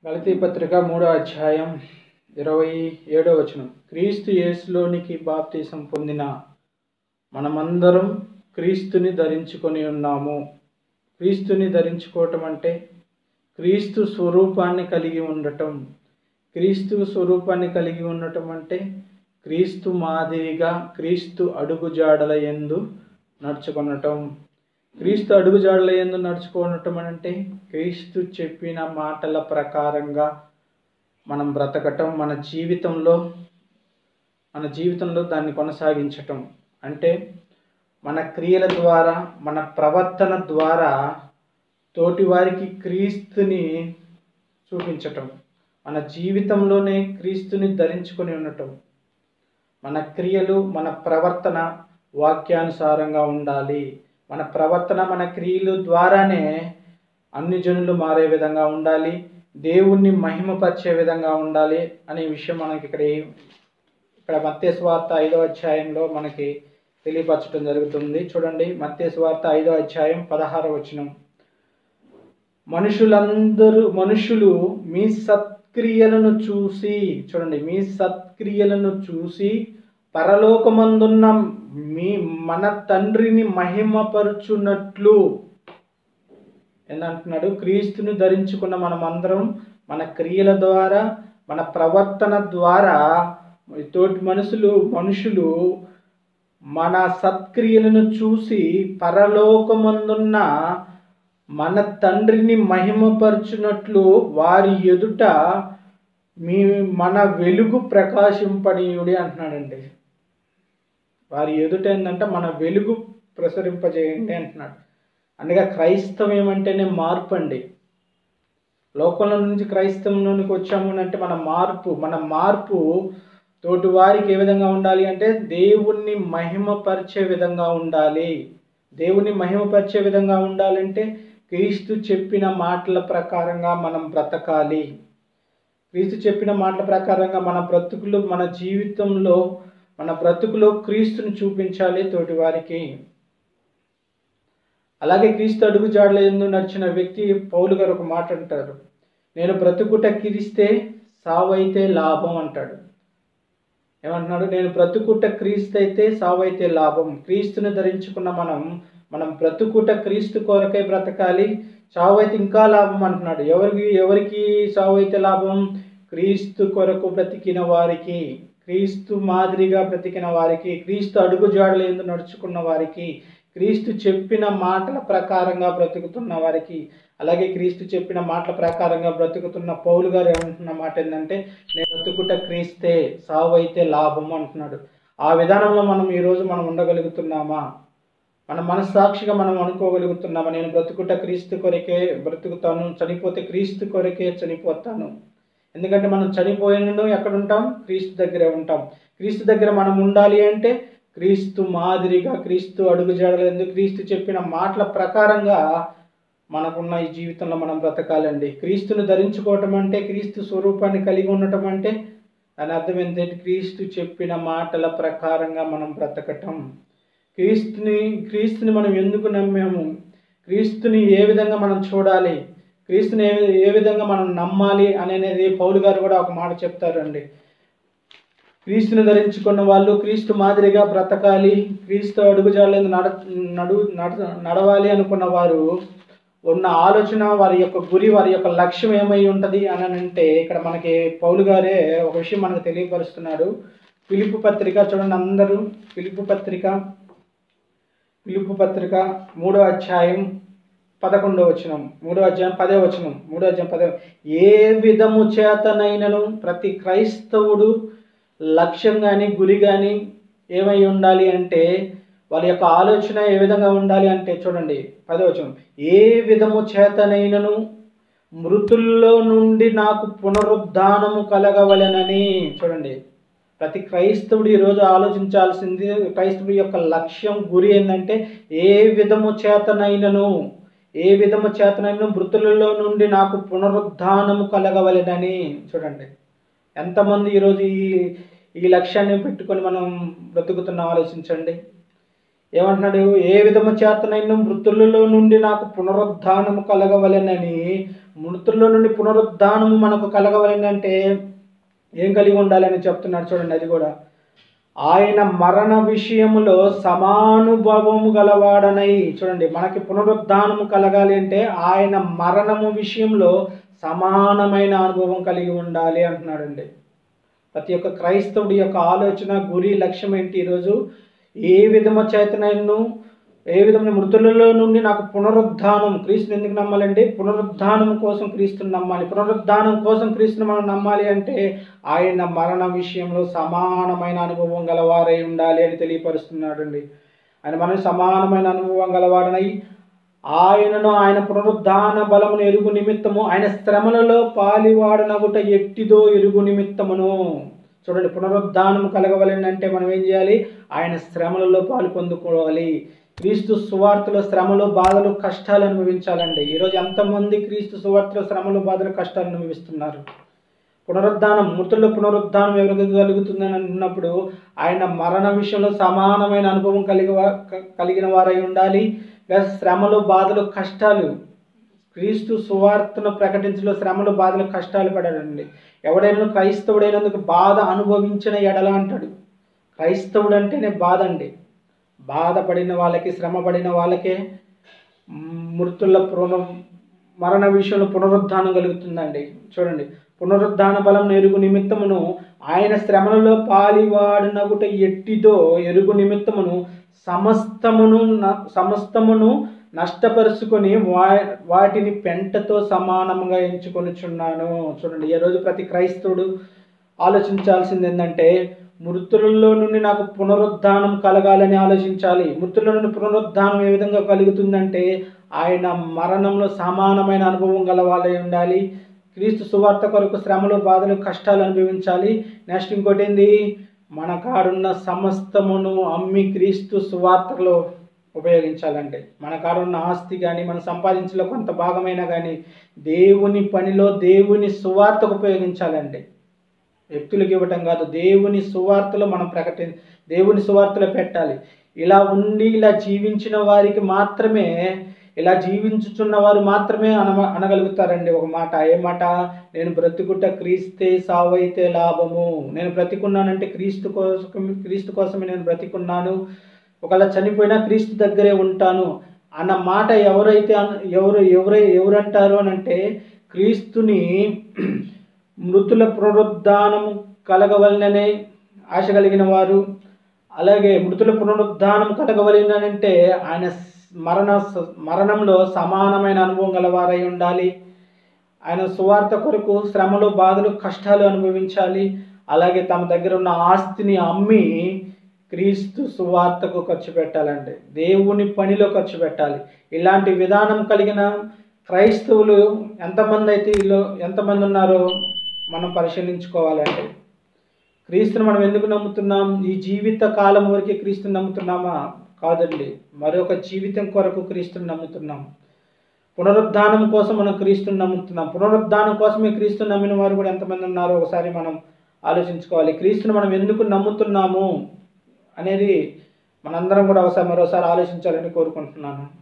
గలతీ పత్రిక 3వ అధ్యాయం 27వ వచనం. క్రీస్తు యేసులోనికి బాప్తీసం పొందిన మనమందరం క్రీస్తుని ధరించుకొని ఉన్నాము. క్రీస్తుని ధరించుకోవటం అంటే క్రీస్తు స్వరూపాన్ని కలిగి ఉండటం. క్రీస్తు స్వరూపాన్ని కలిగి ఉండటం అంటే క్రీస్తు మాదిరిగా క్రీస్తు అడుగుజాడల యందు నడుచుకొనటం. క్రీస్తు అడుగుజాడల యందు నడుచుకోవటం అంటే క్రీస్తు చెప్పిన మాటల ప్రకారంగా మనం బ్రతకటం, మన జీవితంలో దాన్ని కొనసాగించటం. అంటే మన క్రియల ద్వారా, మన ప్రవర్తన ద్వారా తోటి వారికి క్రీస్తుని చూపించటం. మన జీవితంలోనే క్రీస్తుని ధరించుకొని ఉండటం. మన క్రియలు, మన ప్రవర్తన వాక్యానుసారంగా ఉండాలి. మన ప్రవర్తన, మన క్రియలు ద్వారానే అన్ని జనులు మారే విధంగా ఉండాలి, దేవుణ్ణి మహిమపరిచే విధంగా ఉండాలి అనే విషయం మనకి ఇక్కడ మత్తయి సువార్త 5వ అధ్యాయంలో మనకి తెలియపరచడం జరుగుతుంది. చూడండి, మత్తయి సువార్త 5వ అధ్యాయం 16వ వచనం. మనుషులు మీ సత్క్రియలను చూసి, చూడండి, మీ సత్క్రియలను చూసి పరలోకమందున్న మన తండ్రిని మహిమపరుచున్నట్లు ఏందంటున్నాడు? క్రీస్తుని ధరించుకున్న మనమందరం మన క్రియల ద్వారా, మన ప్రవర్తన ద్వారా తోటి మనుషులు మన సత్క్రియలను చూసి పరలోకమందున్న మన తండ్రిని మహిమపరచునట్లు వారి ఎదుట మన వెలుగు ప్రకాశింపనీయుడి అంటున్నాడండి. వారి ఎదుట ఏంటంటే మన వెలుగు ప్రసరింపజేయండి అంటున్నాడు. అనగా క్రైస్తవం అంటేనే మార్పు అండి. లోకంలో నుంచి క్రైస్తవంలోనికి వచ్చాము అంటే మన మార్పు తోటి వారికి ఏ విధంగా ఉండాలి అంటే దేవుణ్ణి మహిమపరిచే విధంగా ఉండాలి. దేవుణ్ణి మహిమపరిచే విధంగా ఉండాలంటే క్రీస్తు చెప్పిన మాటల ప్రకారంగా మనం బ్రతకాలి. క్రీస్తు చెప్పిన మాటల ప్రకారంగా మన బ్రతుకులు, మన జీవితంలో, మన బ్రతుకులో క్రీస్తుని చూపించాలి తోటి వారికి. అలాగే క్రీస్తు అడుగు జాడల యందు నడిచిన వ్యక్తి పౌలు గారు ఒక మాట అంటారు, నేను బ్రతుకుట క్రీస్తే, సావైతే లాభం అంటాడు. ఏమంటున్నాడు? నేను బ్రతుకుట క్రీస్తు అయితే, సావైతే లాభం. క్రీస్తుని ధరించుకున్న మనం బ్రతుకుట క్రీస్తు కొరకే బ్రతకాలి, చావైతే ఇంకా లాభం అంటున్నాడు. ఎవరికి చావైతే లాభం? క్రీస్తు కొరకు బ్రతికిన వారికి, క్రీస్తు మాదిరిగా బ్రతికిన వారికి, క్రీస్తు అడుగు జాడల యందు నడుచుకున్న వారికి, క్రీస్తు చెప్పిన మాటల ప్రకారంగా బ్రతుకుతున్న వారికి. అలాగే క్రీస్తు చెప్పిన మాటల ప్రకారంగా బ్రతుకుతున్న పౌలు గారు ఏమంటున్న మాట ఏంటంటే, నేను బ్రతుకుట క్రీస్తే, సావు అయితే లాభం అంటున్నాడు. ఆ విధానంలో మనం ఈరోజు ఉండగలుగుతున్నామా? మన మనస్సాక్షిగా మనం అనుకోగలుగుతున్నామా? నేను బ్రతుకుట క్రీస్తు కొరకే బ్రతుకుతాను, చనిపోతే క్రీస్తు కొరకే చనిపోతాను. ఎందుకంటే మనం చనిపోయినను ఎక్కడ ఉంటాం? క్రీస్తు దగ్గరే ఉంటాం. క్రీస్తు దగ్గర మనం ఉండాలి అంటే క్రీస్తు మాదిరిగా, క్రీస్తు అడుగుజాడల యందు, క్రీస్తు చెప్పిన మాటల ప్రకారంగా మనకున్న ఈ జీవితంలో మనం బ్రతకాలండి. క్రీస్తుని ధరించుకోవటం అంటే, క్రీస్తు స్వరూపాన్ని కలిగి ఉండటం అంటే దాని అర్థం ఏంటంటే క్రీస్తు చెప్పిన మాటల ప్రకారంగా మనం బ్రతకటం. క్రీస్తుని మనం ఎందుకు నమ్మాము? క్రీస్తుని ఏ విధంగా మనం చూడాలి? క్రీస్తుని ఏ విధంగా మనం నమ్మాలి అనేది పౌలు గారు కూడా ఒక మాట చెప్తారండి. క్రీస్తుని ధరించుకున్న వాళ్ళు క్రీస్తు మాదిరిగా బ్రతకాలి, క్రీస్తు అడుగుజాడల నడవాలి అనుకున్న వారు ఉన్న ఆలోచన, వారి యొక్క గురి, వారి యొక్క లక్ష్యం ఏమై ఉంటుంది అని అంటే ఇక్కడ మనకి పౌలు గారే ఒక విషయం మనకు తెలియపరుస్తున్నాడు. ఫిలిప్పు పత్రిక చూడండి అందరూ, ఫిలిప్పు పత్రిక 3వ అధ్యాయం 11వ వచనం, 3వ అధ్యాయం 10వ వచనం, 3వ అధ్యాయం 10వ. ఏ విధము చేతనైనను ప్రతి క్రైస్తవుడు లక్ష్యం కానీ, గురి కానీ ఏమై ఉండాలి అంటే, వాళ్ళ యొక్క ఆలోచన ఏ విధంగా ఉండాలి అంటే చూడండి 10వ వచనం, ఏ విధము చేతనైనను మృతుల్లో నుండి నాకు పునరుద్ధానము కలగవలెనని. చూడండి, ప్రతి క్రైస్తవుడు ఈరోజు ఆలోచించాల్సింది, క్రైస్తవుడి యొక్క లక్ష్యం, గురి ఏంటంటే ఏ విధము చేతనైనను మృతులలో నుండి నాకు పునరుద్ధానము కలగవలెనని. చూడండి, ఎంతమంది ఈరోజు ఈ లక్ష్యాన్ని పెట్టుకొని మనం బ్రతుకుతున్నాం ఆలోచించండి. ఏమంటున్నాడు? ఏ విధము చేతనైనా మృతులలో నుండి నాకు పునరుద్ధానము కలగవలెనని మృతుల్లో నుండి పునరుద్ధానము మనకు కలగవలనంటే ఏం కలిగి ఉండాలని చెప్తున్నాడు చూడండి. అది కూడా ఆయన మరణ విషయములో సమానుభవము గలవాడనై. చూడండి, మనకి పునరుద్ధానము కలగాలి అంటే ఆయన మరణము విషయంలో సమానమైన అనుభవం కలిగి ఉండాలి అంటున్నాడండి. ప్రతి ఒక్క క్రైస్తవుడి యొక్క ఆలోచన, గురి, లక్ష్యం ఏంటి? ఈరోజు ఏ విధము చేతనైనా ఏ విధమైన మృతులలో నుండి నాకు పునరుద్ధానం, క్రీస్తుని ఎందుకు నమ్మాలండి? పునరుద్ధానం కోసం క్రీస్తుని నమ్మాలి. పునరుద్ధానం కోసం క్రీస్తుని మనం నమ్మాలి అంటే ఆయన మరణ విషయంలో సమానమైన అనుభవం గలవారై ఉండాలి అని తెలియపరుస్తున్నాడండి. ఆయన మన సమానమైన అనుభవం గలవాడనై ఆయనను ఆయన పునరుద్ధాన బలమును ఎరుగు నిమిత్తము ఆయన శ్రమలలో పాలివాడనగుట ఎట్టిదో ఎరుగు నిమిత్తమును. చూడండి, పునరుద్ధానం కలగవలనంటే మనం ఏం చేయాలి? ఆయన శ్రమలలో పాలు పొందుకోవాలి. క్రీస్తు సువార్తలో శ్రమలు, బాధలు, కష్టాలు అనుభవించాలండి. ఈరోజు ఎంతమంది క్రీస్తు సువార్తలో శ్రమలు, బాధలు, కష్టాలు అనుభవిస్తున్నారు? పునరుద్ధానం, మృతుల్లో పునరుద్ధానం ఎవరికి కలుగుతుందని అన్నప్పుడు ఆయన మరణ విషయంలో సమానమైన అనుభవం కలిగిన వారై ఉండాలి. ప్లస్ శ్రమలు, బాధలు, కష్టాలు, క్రీస్తు సువార్తను ప్రకటించలో శ్రమలు, బాధలు, కష్టాలు పడాడండి. ఎవడైనా క్రైస్తవుడైనందుకు బాధ అనుభవించిన ఎడల అంటాడు. క్రైస్తవుడు అంటేనే బాధ అండి. బాధపడిన వాళ్ళకి, శ్రమ పడిన వాళ్ళకే మృతుల మరణ విషయంలో పునరుద్ధానం కలుగుతుందండి. చూడండి, పునరుద్ధాన బలం ఎరుగు నిమిత్తమును ఆయన శ్రమలలో పాలివాడనగుట ఎట్టిదో ఎరుగు నిమిత్తమును సమస్తమును నష్టపరుచుకొని వాటిని పెంటతో సమానంగా ఎంచుకొనిచున్నాను. చూడండి, ఈరోజు ప్రతి క్రైస్తవుడు ఆలోచించాల్సింది ఏంటంటే మృతులలో నుండి నాకు పునరుద్ధానం కలగాలని ఆలోచించాలి. మృతుల నుండి పునరుద్ధానం ఏ విధంగా కలుగుతుందంటే ఆయన మరణంలో సమానమైన అనుభవం గలవాళ్ళై ఉండాలి. క్రీస్తు సువార్త కొరకు శ్రమలు, బాధలు, కష్టాలు అనుభవించాలి. నెక్స్ట్ ఇంకోటి ఏంది? మన కాడున్న సమస్తమును అమ్మి క్రీస్తు సువార్తలో ఉపయోగించాలంటే మన కాడున్న ఆస్తి కానీ మన సంపాదించలో కొంత భాగమైనా కానీ దేవుని పనిలో, దేవుని సువార్తకు ఉపయోగించాలండి. వ్యక్తులకు ఇవ్వటం కాదు, దేవుని సువార్తలో మనం దేవుని సువార్తలో పెట్టాలి. ఇలా ఉండి ఇలా జీవించిన వారికి మాత్రమే, ఇలా జీవించుచున్న వారు మాత్రమే అనగలుగుతారండి ఒక మాట. ఏ మాట? నేను బ్రతుకుట క్రీస్తే, సావైతే లాభము. నేను బ్రతికున్నానంటే క్రీస్తు కోసమే నేను బ్రతికున్నాను. ఒకవేళ చనిపోయినా క్రీస్తు దగ్గరే ఉంటాను అన్న మాట ఎవరంటారు అని అంటే క్రీస్తుని మృతుల పునరుద్ధానము కలగవలననే ఆశ కలిగిన వారు. అలాగే మృతుల పునరుద్ధానం కలగవలనంటే ఆయన మరణంలో సమానమైన అనుభవం గలవారై ఉండాలి. ఆయన సువార్త కొరకు శ్రమలు, బాధలు, కష్టాలు అనుభవించాలి. అలాగే తమ దగ్గర ఉన్న ఆస్తిని అమ్మి క్రీస్తు సువార్తకు ఖర్చు పెట్టాలండి. దేవుని పనిలో ఖర్చు పెట్టాలి. ఇలాంటి విధానం కలిగిన క్రైస్తవులు ఎంతమంది ఉన్నారో మనం పరిశీలించుకోవాలండి. క్రీస్తుని మనం ఎందుకు నమ్ముతున్నాం? ఈ జీవిత కాలం వరకే క్రీస్తుని నమ్ముతున్నామా? కాదండి, మరొక జీవితం కొరకు క్రీస్తుని నమ్ముతున్నాం. పునరుద్ధానం కోసం మనం క్రీస్తుని నమ్ముతున్నాం. పునరుద్ధానం కోసమే క్రీస్తుని నమ్మిన వారు కూడా ఎంతమంది ఉన్నారో ఒకసారి మనం ఆలోచించుకోవాలి. క్రీస్తుని మనం ఎందుకు నమ్ముతున్నాము అనేది మనందరం కూడా మరోసారి ఆలోచించాలని కోరుకుంటున్నాను.